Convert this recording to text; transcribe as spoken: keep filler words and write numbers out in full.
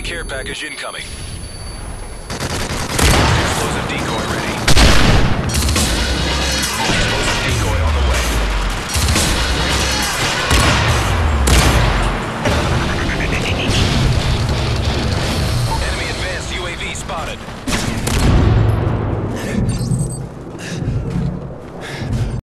care package incoming. Explosive decoy ready. Explosive decoy on the way. Enemy advanced U A V spotted.